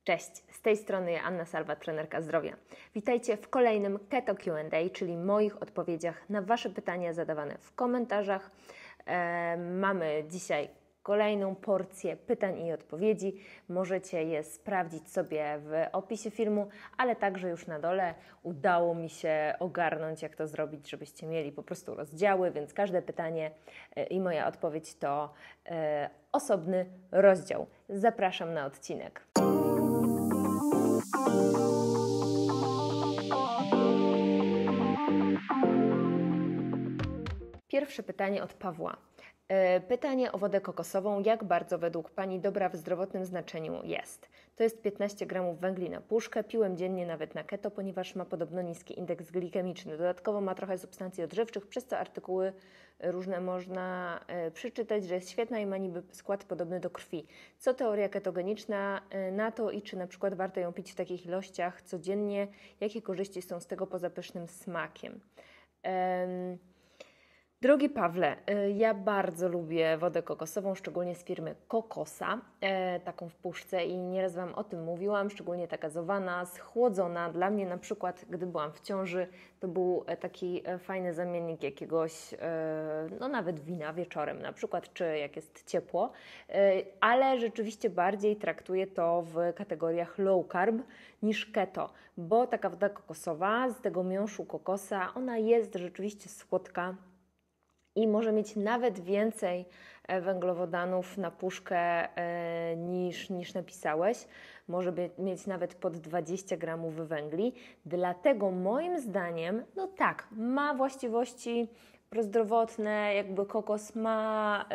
Cześć, z tej strony Anna Salwa, trenerka zdrowia. Witajcie w kolejnym Keto Q&A, czyli moich odpowiedziach na Wasze pytania zadawane w komentarzach. Mamy dzisiaj kolejną porcję pytań i odpowiedzi. Możecie je sprawdzić sobie w opisie filmu, ale także już na dole udało mi się ogarnąć, jak to zrobić, żebyście mieli po prostu rozdziały, więc każde pytanie i moja odpowiedź to osobny rozdział. Zapraszam na odcinek. Pierwsze pytanie od Pawła. Pytanie o wodę kokosową. Jak bardzo według Pani dobra w zdrowotnym znaczeniu jest? To jest 15 gramów węgli na puszkę. Piłem dziennie nawet na keto, ponieważ ma podobno niski indeks glikemiczny. Dodatkowo ma trochę substancji odżywczych, przez co artykuły różne można przeczytać, że jest świetna i ma niby skład podobny do krwi. Co teoria ketogeniczna na to i czy na przykład warto ją pić w takich ilościach codziennie? Jakie korzyści są z tego poza pysznym smakiem? Drogi Pawle, ja bardzo lubię wodę kokosową, szczególnie z firmy Kokosa, taką w puszce i nieraz Wam o tym mówiłam, szczególnie ta gazowana, schłodzona. Dla mnie na przykład, gdy byłam w ciąży, to był taki fajny zamiennik jakiegoś, no nawet wina wieczorem na przykład, czy jak jest ciepło, ale rzeczywiście bardziej traktuję to w kategoriach low carb niż keto, bo taka woda kokosowa z tego miąższu kokosa, ona jest rzeczywiście słodka, i może mieć nawet więcej węglowodanów na puszkę niż napisałeś. Może mieć nawet pod 20 gramów węgli. Dlatego moim zdaniem, no tak, ma właściwości prozdrowotne, jakby kokos ma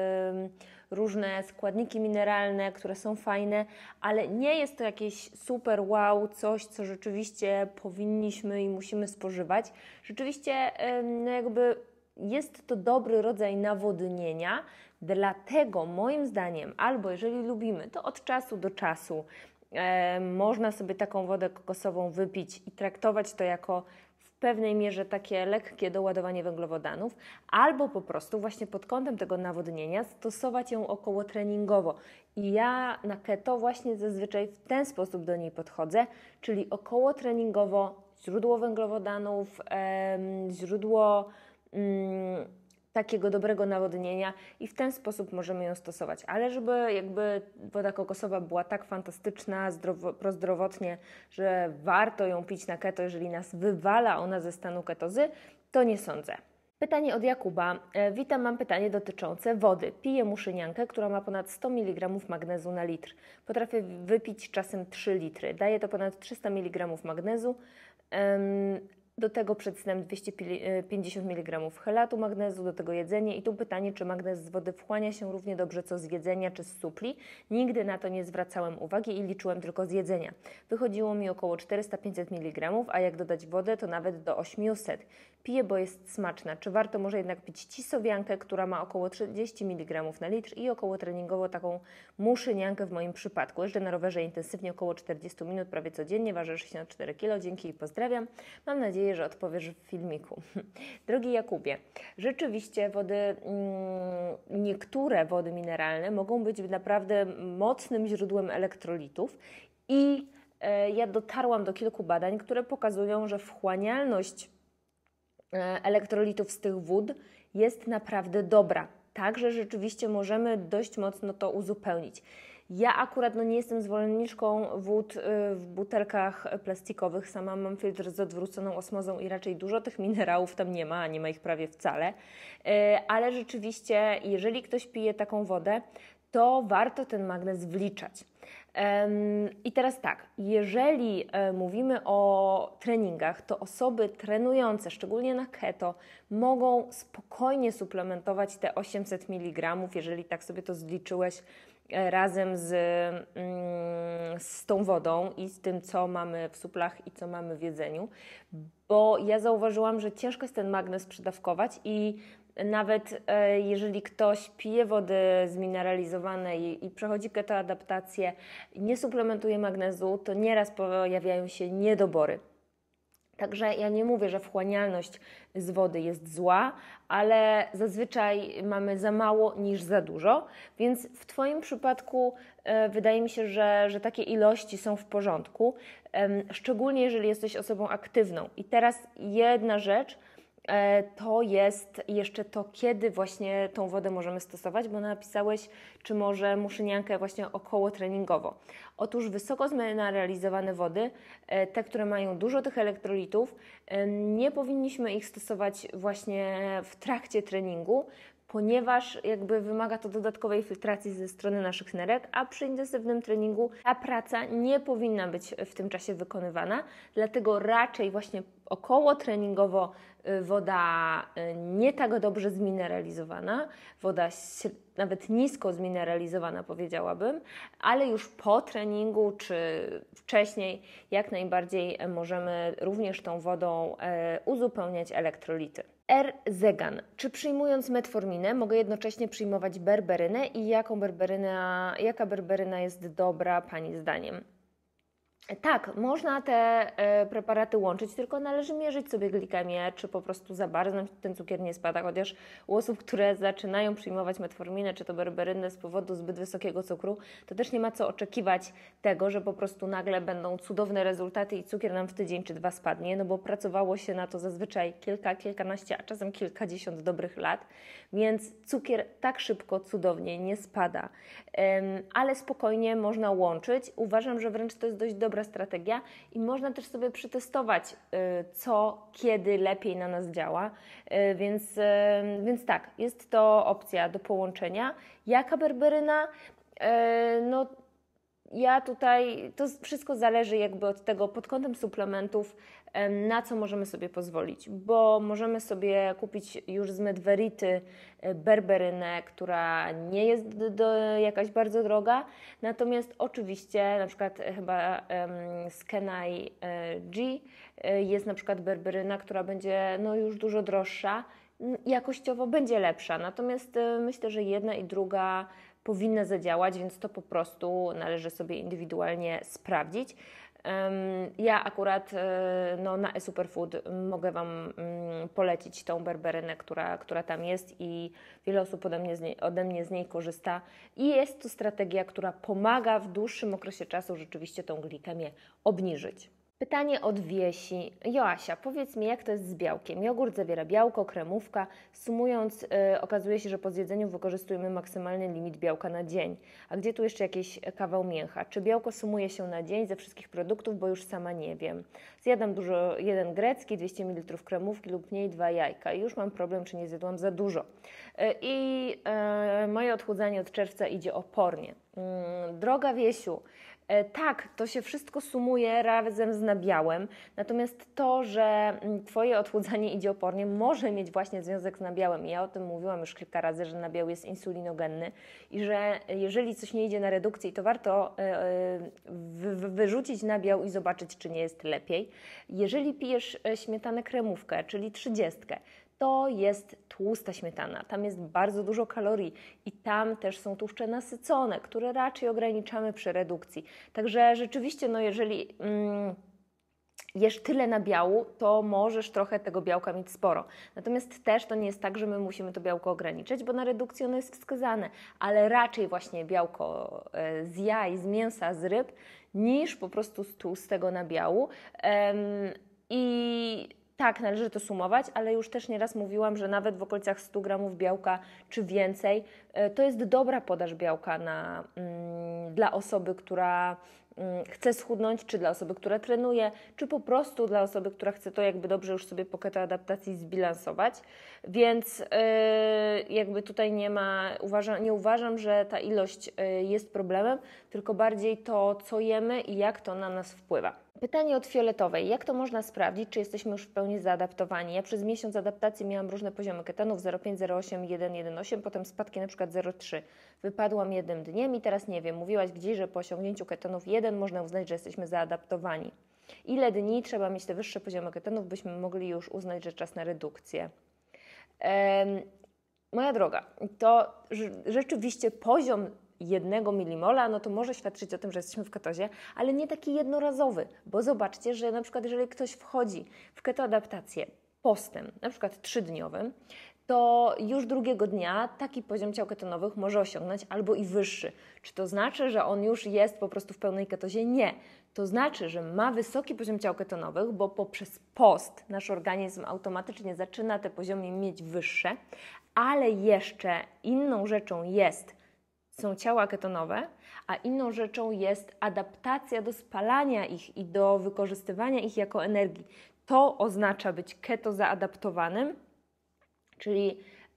różne składniki mineralne, które są fajne, ale nie jest to jakieś super wow, coś, co rzeczywiście powinniśmy i musimy spożywać. Rzeczywiście no jakby jest to dobry rodzaj nawodnienia, dlatego moim zdaniem, albo jeżeli lubimy, to od czasu do czasu można sobie taką wodę kokosową wypić i traktować to jako w pewnej mierze takie lekkie doładowanie węglowodanów, albo po prostu właśnie pod kątem tego nawodnienia stosować ją około treningowo. I ja na keto właśnie zazwyczaj w ten sposób do niej podchodzę, czyli około treningowo, źródło węglowodanów, źródło takiego dobrego nawodnienia i w ten sposób możemy ją stosować. Ale żeby jakby woda kokosowa była tak fantastyczna, prozdrowotnie, że warto ją pić na keto, jeżeli nas wywala ona ze stanu ketozy, to nie sądzę. Pytanie od Jakuba. Witam, mam pytanie dotyczące wody. Piję muszyniankę, która ma ponad 100 mg magnezu na litr. Potrafię wypić czasem 3 litry. Daje to ponad 300 mg magnezu. Do tego przed snem 250 mg chelatu magnezu, do tego jedzenie. I tu pytanie, czy magnez z wody wchłania się równie dobrze co z jedzenia czy z supli. Nigdy na to nie zwracałem uwagi i liczyłem tylko z jedzenia. Wychodziło mi około 400-500 mg, a jak dodać wodę, to nawet do 800. Piję, bo jest smaczna. Czy warto może jednak pić cisowiankę, która ma około 30 mg na litr i około treningowo taką muszyniankę w moim przypadku. Jeżdżę na rowerze intensywnie około 40 minut prawie codziennie, ważę 64 kg. Dzięki i pozdrawiam. Mam nadzieję, że odpowiesz w filmiku. Drogi Jakubie, rzeczywiście niektóre wody mineralne mogą być naprawdę mocnym źródłem elektrolitów i ja dotarłam do kilku badań, które pokazują, że wchłanialność elektrolitów z tych wód jest naprawdę dobra. Także rzeczywiście możemy dość mocno to uzupełnić. Ja akurat nie jestem zwolenniczką wód w butelkach plastikowych. Sama mam filtr z odwróconą osmozą i raczej dużo tych minerałów tam nie ma, a nie ma ich prawie wcale. Ale rzeczywiście, jeżeli ktoś pije taką wodę, to warto ten magnez wliczać. I teraz tak, jeżeli mówimy o treningach, to osoby trenujące, szczególnie na keto, mogą spokojnie suplementować te 800 mg, jeżeli tak sobie to zliczyłeś, razem z tą wodą i z tym, co mamy w suplach i co mamy w jedzeniu, bo ja zauważyłam, że ciężko jest ten magnez przedawkować i nawet jeżeli ktoś pije wody zmineralizowanej i przechodzi ketoadaptację, nie suplementuje magnezu, to nieraz pojawiają się niedobory. Także ja nie mówię, że wchłanialność z wody jest zła, ale zazwyczaj mamy za mało niż za dużo, więc w Twoim przypadku wydaje mi się, że takie ilości są w porządku, szczególnie jeżeli jesteś osobą aktywną. I teraz jedna rzecz, to jest jeszcze to, kiedy właśnie tą wodę możemy stosować, bo napisałeś, czy może muszyniankę właśnie około treningowo. Otóż wysoko zmineralizowane wody, te, które mają dużo tych elektrolitów, nie powinniśmy ich stosować właśnie w trakcie treningu, ponieważ jakby wymaga to dodatkowej filtracji ze strony naszych nerek, a przy intensywnym treningu ta praca nie powinna być w tym czasie wykonywana, dlatego raczej właśnie około treningowo woda nie tak dobrze zmineralizowana, woda nawet nisko zmineralizowana powiedziałabym, ale już po treningu czy wcześniej jak najbardziej możemy również tą wodą uzupełniać elektrolity. R. Zegan. Czy przyjmując metforminę mogę jednocześnie przyjmować berberynę i jaka berberyna jest dobra Pani zdaniem? Tak, można te preparaty łączyć, tylko należy mierzyć sobie glikemię, czy po prostu za bardzo nam ten cukier nie spada, chociaż u osób, które zaczynają przyjmować metforminę, czy to berberynę z powodu zbyt wysokiego cukru, to też nie ma co oczekiwać tego, że po prostu nagle będą cudowne rezultaty i cukier nam w tydzień czy dwa spadnie, no bo pracowało się na to zazwyczaj kilkanaście, a czasem kilkadziesiąt dobrych lat, więc cukier tak szybko, cudownie nie spada, ale spokojnie można łączyć. Uważam, że wręcz to jest dość dobra strategia i można też sobie przetestować, co, kiedy lepiej na nas działa, więc tak, jest to opcja do połączenia. Jaka berberyna? No, ja tutaj, to wszystko zależy jakby od tego pod kątem suplementów, na co możemy sobie pozwolić, bo możemy sobie kupić już z Medverity berberynę, która nie jest jakaś bardzo droga, natomiast oczywiście na przykład chyba z Kenai G jest na przykład berberyna, która będzie no już dużo droższa, jakościowo będzie lepsza, natomiast myślę, że jedna i druga powinna zadziałać, więc to po prostu należy sobie indywidualnie sprawdzić. Ja akurat no, na eSuperfood mogę Wam polecić tą berberynę, która tam jest i wiele osób ode mnie z niej korzysta i jest to strategia, która pomaga w dłuższym okresie czasu rzeczywiście tą glikemię obniżyć. Pytanie od Wiesi. Joasia, powiedz mi, jak to jest z białkiem? Jogurt zawiera białko, kremówka. Sumując, okazuje się, że po zjedzeniu wykorzystujemy maksymalny limit białka na dzień. A gdzie tu jeszcze jakiś kawał mięcha? Czy białko sumuje się na dzień ze wszystkich produktów, bo już sama nie wiem. Zjadam dużo, jeden grecki, 200 ml kremówki lub mniej, 2 jajka. I już mam problem, czy nie zjadłam za dużo. Moje odchudzanie od czerwca idzie opornie. Droga Wiesiu, tak, to się wszystko sumuje razem z nabiałem, natomiast to, że Twoje odchudzanie idzie opornie, może mieć właśnie związek z nabiałem. Ja o tym mówiłam już kilka razy, że nabiał jest insulinogenny i że jeżeli coś nie idzie na redukcję, to warto wyrzucić nabiał i zobaczyć, czy nie jest lepiej. Jeżeli pijesz śmietanę kremówkę, czyli 30, to jest tłusta śmietana, tam jest bardzo dużo kalorii i tam też są tłuszcze nasycone, które raczej ograniczamy przy redukcji. Także rzeczywiście, no jeżeli jesz tyle nabiału, to możesz trochę tego białka mieć sporo. Natomiast też to nie jest tak, że my musimy to białko ograniczyć, bo na redukcję ono jest wskazane, ale raczej właśnie białko z jaj, z mięsa, z ryb, niż po prostu z tłustego nabiału. Tak, należy to sumować, ale już też nieraz mówiłam, że nawet w okolicach 100 gramów białka czy więcej to jest dobra podaż białka dla osoby, która chce schudnąć, czy dla osoby, która trenuje, czy po prostu dla osoby, która chce to jakby dobrze już sobie po ketoadaptacji zbilansować. Więc jakby tutaj nie uważam, że ta ilość jest problemem, tylko bardziej to, co jemy i jak to na nas wpływa. Pytanie od Fioletowej. Jak to można sprawdzić, czy jesteśmy już w pełni zaadaptowani? Ja przez miesiąc adaptacji miałam różne poziomy ketonów 0,5, 0,8, 1,8, potem spadki na przykład 0,3. Wypadłam jednym dniem i teraz nie wiem, mówiłaś gdzieś, że po osiągnięciu ketonów 1 można uznać, że jesteśmy zaadaptowani. Ile dni trzeba mieć te wyższe poziomy ketonów, byśmy mogli już uznać, że czas na redukcję? Moja droga, to rzeczywiście poziom 1 milimola, no to może świadczyć o tym, że jesteśmy w ketozie, ale nie taki jednorazowy, bo zobaczcie, że na przykład jeżeli ktoś wchodzi w ketoadaptację postem, na przykład 3-dniowym, to już drugiego dnia taki poziom ciał ketonowych może osiągnąć albo i wyższy. Czy to znaczy, że on już jest po prostu w pełnej ketozie? Nie. To znaczy, że ma wysoki poziom ciał ketonowych, bo poprzez post nasz organizm automatycznie zaczyna te poziomy mieć wyższe, ale jeszcze inną rzeczą są ciała ketonowe, a inną rzeczą jest adaptacja do spalania ich i do wykorzystywania ich jako energii. To oznacza być keto zaadaptowanym, czyli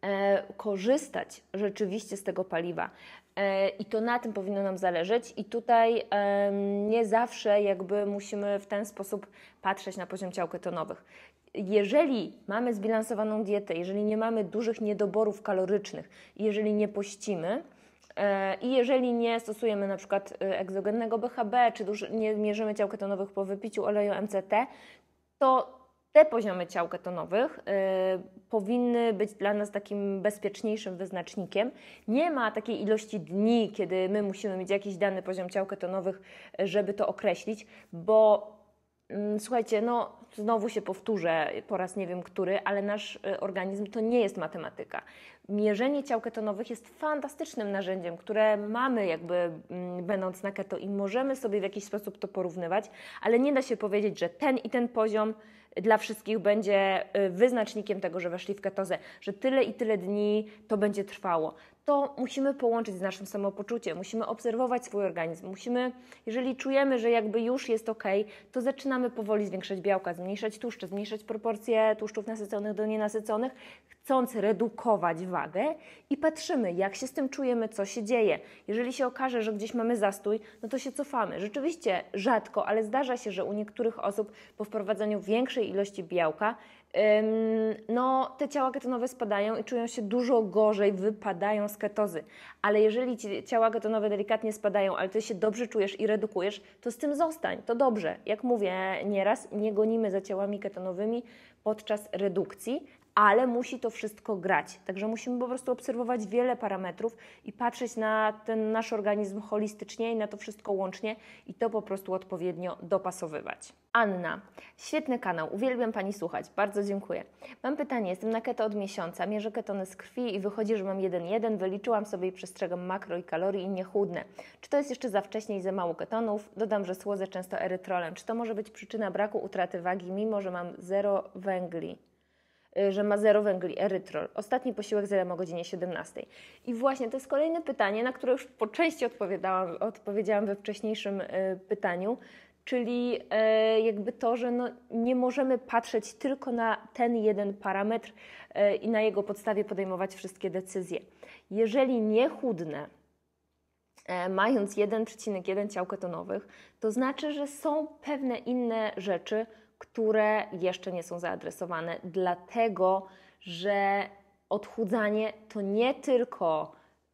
korzystać rzeczywiście z tego paliwa. I to na tym powinno nam zależeć i tutaj nie zawsze jakby musimy w ten sposób patrzeć na poziom ciał ketonowych. Jeżeli mamy zbilansowaną dietę, jeżeli nie mamy dużych niedoborów kalorycznych, jeżeli nie pościmy i jeżeli nie stosujemy na przykład egzogennego BHB, czy nie mierzymy ciał ketonowych po wypiciu oleju MCT, to te poziomy ciał ketonowych powinny być dla nas takim bezpieczniejszym wyznacznikiem. Nie ma takiej ilości dni, kiedy my musimy mieć jakiś dany poziom ciał ketonowych, żeby to określić, bo słuchajcie, no znowu się powtórzę po raz nie wiem który, ale nasz organizm to nie jest matematyka. Mierzenie ciał ketonowych jest fantastycznym narzędziem, które mamy jakby będąc na keto i możemy sobie w jakiś sposób to porównywać, ale nie da się powiedzieć, że ten i ten poziom dla wszystkich będzie wyznacznikiem tego, że weszli w ketozę, że tyle i tyle dni to będzie trwało. To musimy połączyć z naszym samopoczuciem, musimy obserwować swój organizm, jeżeli czujemy, że jakby już jest ok, to zaczynamy powoli zwiększać białka, zmniejszać tłuszcze, zmniejszać proporcje tłuszczów nasyconych do nienasyconych, chcąc redukować wagę i patrzymy, jak się z tym czujemy, co się dzieje. Jeżeli się okaże, że gdzieś mamy zastój, no to się cofamy. Rzeczywiście rzadko, ale zdarza się, że u niektórych osób po wprowadzeniu większej ilości białka no, te ciała ketonowe spadają i czują się dużo gorzej, wypadają z ketozy. Ale jeżeli ci ciała ketonowe delikatnie spadają, ale ty się dobrze czujesz i redukujesz, to z tym zostań, to dobrze. Jak mówię nieraz, nie gonimy za ciałami ketonowymi podczas redukcji, ale musi to wszystko grać. Także musimy po prostu obserwować wiele parametrów i patrzeć na ten nasz organizm holistycznie i na to wszystko łącznie i to po prostu odpowiednio dopasowywać. Anna, świetny kanał, uwielbiam Pani słuchać, bardzo dziękuję. Mam pytanie, jestem na keto od miesiąca, mierzę ketony z krwi i wychodzi, że mam 1,1, wyliczyłam sobie i przestrzegam makro i kalorii i nie chudnę. Czy to jest jeszcze za wcześnie i za mało ketonów? Dodam, że słodzę często erytrolem. Czy to może być przyczyna braku utraty wagi, mimo że mam 0 węgli? Że ma 0 węgli, erytrol. Ostatni posiłek zjadam o godzinie 17. I właśnie to jest kolejne pytanie, na które już po części odpowiedziałam we wcześniejszym pytaniu, czyli jakby to, że no nie możemy patrzeć tylko na ten jeden parametr i na jego podstawie podejmować wszystkie decyzje. Jeżeli nie chudnę, mając 1,1 ciał ketonowych, to znaczy, że są pewne inne rzeczy, które jeszcze nie są zaadresowane, dlatego że odchudzanie to nie tylko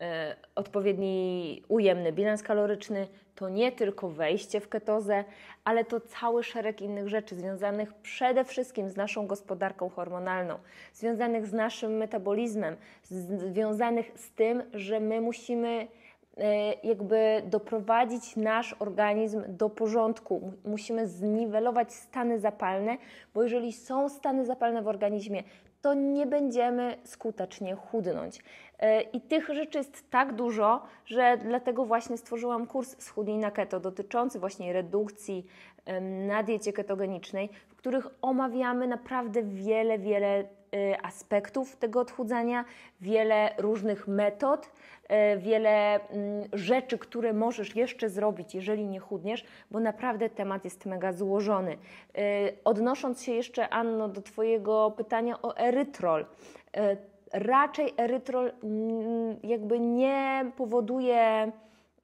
odpowiedni ujemny bilans kaloryczny, to nie tylko wejście w ketozę, ale to cały szereg innych rzeczy związanych przede wszystkim z naszą gospodarką hormonalną, związanych z naszym metabolizmem, związanych z tym, że my musimy jakby doprowadzić nasz organizm do porządku. Musimy zniwelować stany zapalne, bo jeżeli są stany zapalne w organizmie, to nie będziemy skutecznie chudnąć. I tych rzeczy jest tak dużo, że dlatego właśnie stworzyłam kurs Schudnij na keto dotyczący właśnie redukcji na diecie ketogenicznej, w których omawiamy naprawdę wiele aspektów tego odchudzania, wiele różnych metod, wiele rzeczy, które możesz jeszcze zrobić, jeżeli nie chudniesz, bo naprawdę temat jest mega złożony. Odnosząc się jeszcze, Anno, do Twojego pytania o erytrol. Raczej erytrol jakby nie powoduje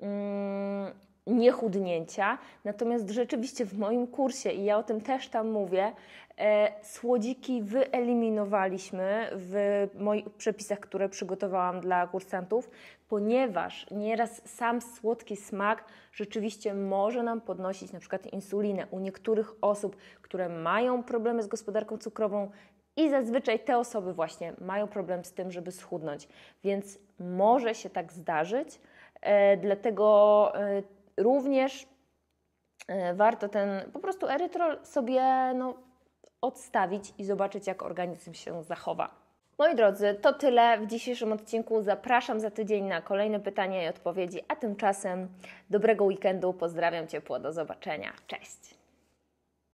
niechudnięcia, natomiast rzeczywiście w moim kursie, i ja o tym też tam mówię, słodziki wyeliminowaliśmy w moich przepisach, które przygotowałam dla kursantów, ponieważ nieraz sam słodki smak rzeczywiście może nam podnosić na przykład insulinę u niektórych osób, które mają problemy z gospodarką cukrową i zazwyczaj te osoby właśnie mają problem z tym, żeby schudnąć, więc może się tak zdarzyć, dlatego również warto ten po prostu erytrol sobie odstawić i zobaczyć, jak organizm się zachowa. Moi drodzy, to tyle w dzisiejszym odcinku. Zapraszam za tydzień na kolejne pytania i odpowiedzi, a tymczasem dobrego weekendu. Pozdrawiam ciepło, do zobaczenia. Cześć!